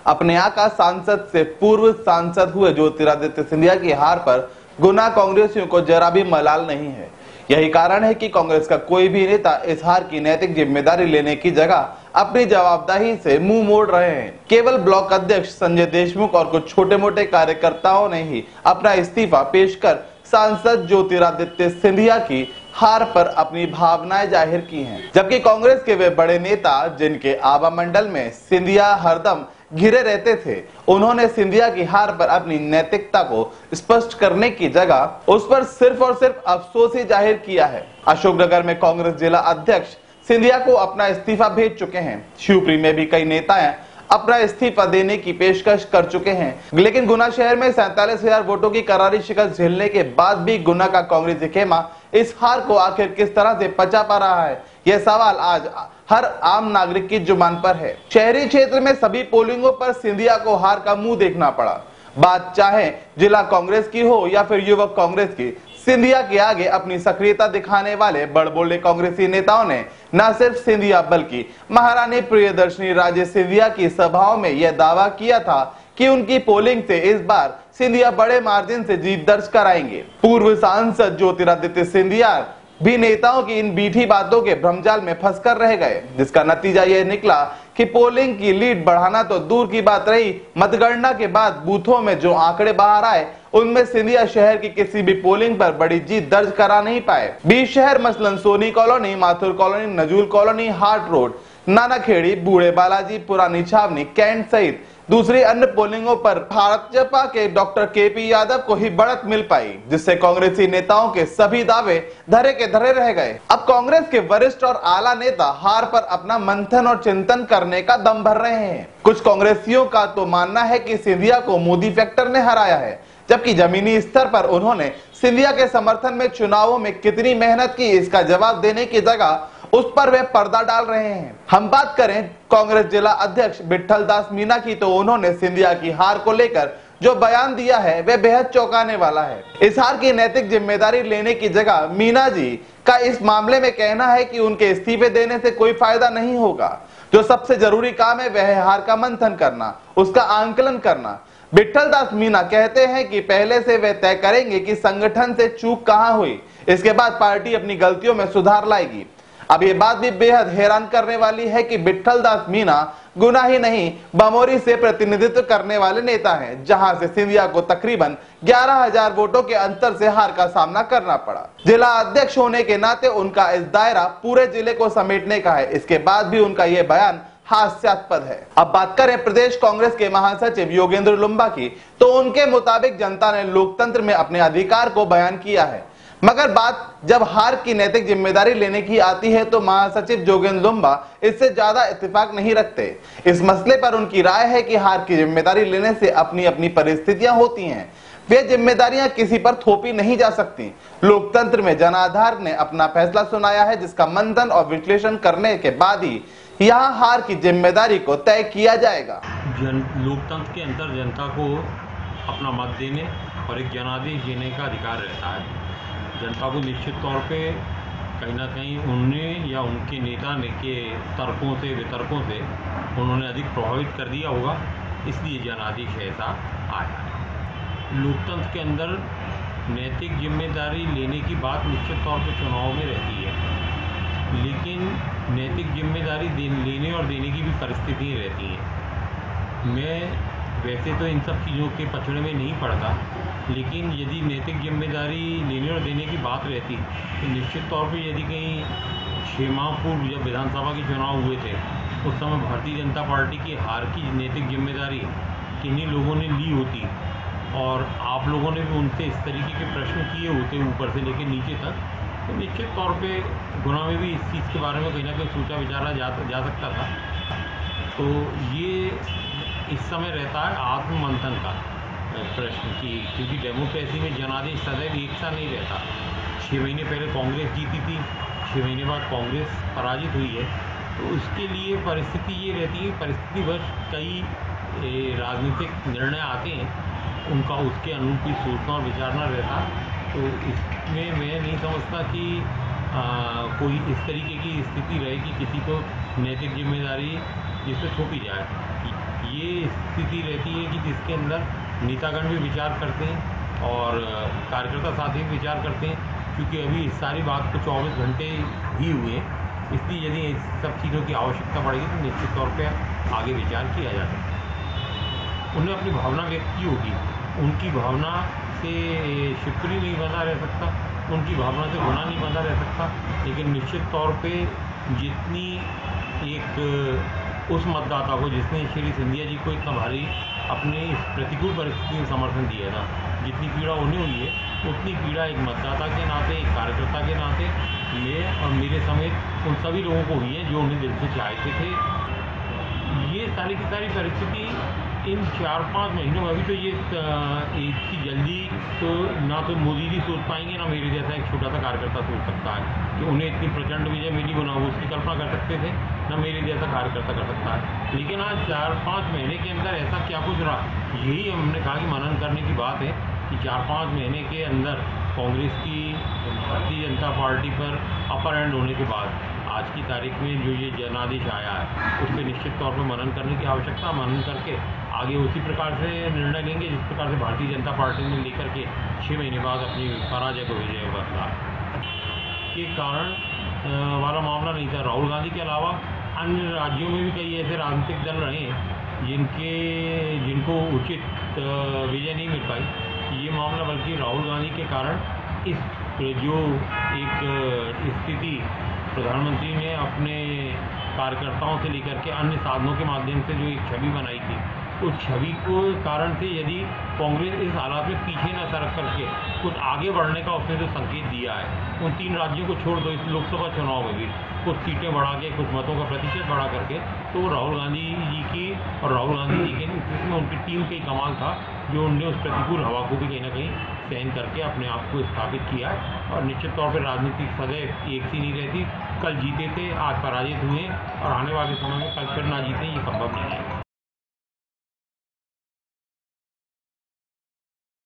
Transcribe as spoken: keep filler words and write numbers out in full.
अपने यहाँ का सांसद से पूर्व सांसद हुए ज्योतिरादित्य सिंधिया की हार पर गुना कांग्रेसियों को जरा भी मलाल नहीं है। यही कारण है कि कांग्रेस का कोई भी नेता इस हार की नैतिक जिम्मेदारी लेने की जगह अपनी जवाबदेही से मुंह मोड़ रहे हैं। केवल ब्लॉक अध्यक्ष संजय देशमुख और कुछ छोटे मोटे कार्यकर्ताओं ने ही अपना इस्तीफा पेश कर सांसद ज्योतिरादित्य सिंधिया की हार पर अपनी भावनाएं जाहिर की हैं। जबकि कांग्रेस के वे बड़े नेता जिनके आभा मंडल में सिंधिया हरदम घिरे रहते थे, उन्होंने सिंधिया की हार पर अपनी नैतिकता को स्पष्ट करने की जगह उस पर सिर्फ और सिर्फ अफसोस ही जाहिर किया है। अशोकनगर में कांग्रेस जिला अध्यक्ष सिंधिया को अपना इस्तीफा भेज चुके हैं। शिवपुरी में भी कई नेताएं अपना इस्तीफा देने की पेशकश कर चुके हैं, लेकिन गुना शहर में सैंतालीस हजार वोटों की करारी शिकस्त झेलने के बाद भी गुना का कांग्रेसी खेमा इस हार को आखिर किस तरह से पचा पा रहा है, यह सवाल आज हर आम नागरिक की जुबान पर है। शहरी क्षेत्र में सभी पोलिंगों पर सिंधिया को हार का मुंह देखना पड़ा। बात चाहे जिला कांग्रेस की हो या फिर युवक कांग्रेस की, सिंधिया के आगे अपनी सक्रियता दिखाने वाले बड़बोले कांग्रेसी नेताओं ने न सिर्फ सिंधिया बल्कि महारानी प्रियदर्शनी राजे सिंधिया की सभाओं में यह दावा किया था कि उनकी पोलिंग से इस बार सिंधिया बड़े मार्जिन से जीत दर्ज कराएंगे। पूर्व सांसद ज्योतिरादित्य सिंधिया भी नेताओं की इन मीठी बातों के भ्रमजाल में फंसकर रह गए, जिसका नतीजा यह निकला कि पोलिंग की लीड बढ़ाना तो दूर की बात रही, मतगणना के बाद बूथों में जो आंकड़े बाहर आए उनमें सिंधिया शहर की किसी भी पोलिंग पर बड़ी जीत दर्ज करा नहीं पाए। बीस शहर मसलन Soni colony, Mathur colony, Nazul colony, heart road, Nanakhedi, बूढ़े बालाजी, पुरानी छावनी, कैंट सहित दूसरी अन्य पोलिंगों पर भाजपा के डॉक्टर के पी यादव को ही बढ़त मिल पाई, जिससे कांग्रेसी नेताओं के सभी दावे धरे के धरे रह गए। अब कांग्रेस के वरिष्ठ और आला नेता हार पर अपना मंथन और चिंतन करने का दम भर रहे हैं। कुछ कांग्रेसियों का तो मानना है कि सिंधिया को मोदी फैक्टर ने हराया है, जबकि जमीनी स्तर पर उन्होंने सिंधिया के समर्थन में चुनावों में कितनी मेहनत की, इसका जवाब देने की जगह उस पर वे पर्दा डाल रहे हैं। हम बात करें कांग्रेस जिला अध्यक्ष विठल दास मीना की, तो उन्होंने सिंधिया की हार को लेकर जो बयान दिया है वह बेहद चौंकाने वाला है। इस हार की नैतिक जिम्मेदारी लेने की जगह मीना जी का इस मामले में कहना है कि उनके इस्तीफे देने से कोई फायदा नहीं होगा। जो सबसे जरूरी काम है वह है हार का मंथन करना, उसका आंकलन करना। विठल दास मीना कहते हैं कि पहले से वे तय करेंगे कि संगठन से चूक कहां हुई, इसके बाद पार्टी अपनी गलतियों में सुधार लाएगी। अब ये बात भी बेहद हैरान करने वाली है कि विठल दास मीना गुना ही नहीं बमोरी से प्रतिनिधित्व करने वाले नेता हैं, जहां से सिंधिया को तकरीबन ग्यारह हजार वोटों के अंतर से हार का सामना करना पड़ा। जिला अध्यक्ष होने के नाते उनका इस दायरा पूरे जिले को समेटने का है, इसके बाद भी उनका ये बयान हास्यास्पद है। अब बात करें प्रदेश कांग्रेस के महासचिव योगेंद्र लुम्बा की, तो उनके मुताबिक जनता ने लोकतंत्र में अपने अधिकार को बयान किया है, मगर बात जब हार की नैतिक जिम्मेदारी लेने की आती है तो महासचिव योगेंद्र लुम्बा इससे ज्यादा इत्तेफाक नहीं रखते। इस मसले पर उनकी राय है कि हार की जिम्मेदारी लेने से अपनी अपनी परिस्थितियां होती हैं, वे जिम्मेदारियां किसी पर थोपी नहीं जा सकती। लोकतंत्र में जनाधार ने अपना फैसला सुनाया है, जिसका मंथन और विश्लेषण करने के बाद ही यहाँ हार की जिम्मेदारी को तय किया जाएगा। जन लोकतंत्र के अंदर जनता को अपना मत देने और एक जनादेश देने का अधिकार रहता है। जनता को निश्चित तौर पे कहीं ना कहीं उनने या उनके नेता ने के तर्कों से वितर्कों से उन्होंने अधिक प्रभावित कर दिया होगा, इसलिए जनादेश ऐसा आया है। लोकतंत्र के अंदर नैतिक जिम्मेदारी लेने की बात निश्चित तौर पे चुनाव में रहती है, लेकिन नैतिक जिम्मेदारी लेने और देने की भी परिस्थितियाँ रहती हैं। मैं वैसे तो इन सब चीज़ों के पचड़े में नहीं पड़ता, लेकिन यदि नैतिक जिम्मेदारी लेने और देने की बात रहती तो निश्चित तौर पे यदि कहीं छः माह पूर्व जब विधानसभा के चुनाव हुए थे, उस समय भारतीय जनता पार्टी की हार की नैतिक जिम्मेदारी किन्हीं लोगों ने ली होती और आप लोगों ने भी उनसे इस तरीके के प्रश्न किए होते ऊपर से लेकर नीचे तक, तो निश्चित तौर पे गुना में भी इस चीज़ के बारे में कहीं ना कहीं सोचा विचारा जा, जा सकता था। तो ये इस समय रहता है आत्ममंथन का प्रश्न की, क्योंकि डेमोक्रेसी में जनादेश सदैव एक सा नहीं रहता। छः महीने पहले कांग्रेस जीती थी, छः महीने बाद कांग्रेस पराजित हुई है, तो उसके लिए परिस्थिति ये रहती है, परिस्थितिवश कई राजनीतिक निर्णय आते हैं, उनका उसके अनुरूप ही सोचना और विचारना रहता। तो इसमें मैं नहीं समझता कि आ, कोई इस तरीके की स्थिति रहे कि किसी को नैतिक जिम्मेदारी जिस पर थोपी जाए। ये स्थिति रहती है कि जिसके अंदर नेतागण भी विचार करते हैं और कार्यकर्ता साथी भी विचार करते हैं, क्योंकि अभी इस सारी बात को चौबीस घंटे ही हुए, इसलिए यदि इस सब चीज़ों की आवश्यकता पड़ेगी तो निश्चित तौर पे आगे विचार किया जा सकता है। उन्हें अपनी भावना व्यक्त की होगी, उनकी भावना से शिवपुरी नहीं बंधा रह सकता, उनकी भावना से गुना नहीं बंधा रह सकता, लेकिन निश्चित तौर पे जितनी एक उस मतदाता को जिसने श्री सिंधिया जी को इतना भारी अपने इस प्रतिकूल परिस्थिति में समर्थन दिया था, जितनी पीड़ा उन्हें हुई है, उतनी पीड़ा एक मतदाता के नाते, एक कार्यकर्ता के नाते मैं और मेरे समेत उन सभी लोगों को हुई है जो उन्हें दिल से चाहते थे। ये सारी की सारी परिस्थिति इन चार पाँच महीनों में, अभी तो ये इतनी जल्दी तो ना तो मोदी जी सोच पाएंगे, ना मेरे जैसा एक छोटा सा कार्यकर्ता सोच सकता है कि उन्हें इतनी प्रचंड विजय मिली, वो ना वो उसकी कल्पना कर सकते थे, ना मेरे जैसा कार्यकर्ता कर सकता है। लेकिन आज चार पाँच महीने के अंदर ऐसा क्या कुछ रहा, यही हमने कहा कि मनन करने की बात है कि चार पाँच महीने के अंदर कांग्रेस की भारतीय जनता पार्टी पर अपर हैंड होने के बाद आज की तारीख में जो ये जनादेश आया है, उस पर निश्चित तौर पर मनन करने की आवश्यकता, मनन करके आगे उसी प्रकार से निर्णय लेंगे जिस प्रकार से भारतीय जनता पार्टी ने लेकर के छः महीने बाद अपनी पराजय को विजय बदला के कारण वाला मामला नहीं था। राहुल गांधी के अलावा अन्य राज्यों में भी कई ऐसे राजनीतिक दल रहे हैं जिनके जिनको उचित विजय नहीं मिल पाई। ये मामला बल्कि राहुल गांधी के कारण इस जो एक स्थिति प्रधानमंत्री ने अपने कार्यकर्ताओं से लेकर के अन्य साधनों के माध्यम से जो एक छवि बनाई थी, उस छवि को कारण से यदि कांग्रेस इस हालात में पीछे न सरक करके कुछ आगे बढ़ने का उसने जो संकेत दिया है, उन तीन राज्यों को छोड़ दो, इस लोकसभा चुनाव में भी कुछ सीटें बढ़ा के, कुछ मतों का प्रतिशत बढ़ा करके, तो राहुल गांधी जी की और राहुल गांधी जी के नेतृत्व में उनकी टीम का कमाल था जो उनने उस प्रतिकूल हवा को भी कहीं ना कहीं सहन करके अपने आप को स्थापित किया है। और निश्चित तौर पर राजनीति सदैव एक सी नहीं रहती, कल जीते थे, आज पराजित हुए और आने वाले समय में कल फिर ना जीते, ये संभव नहीं है।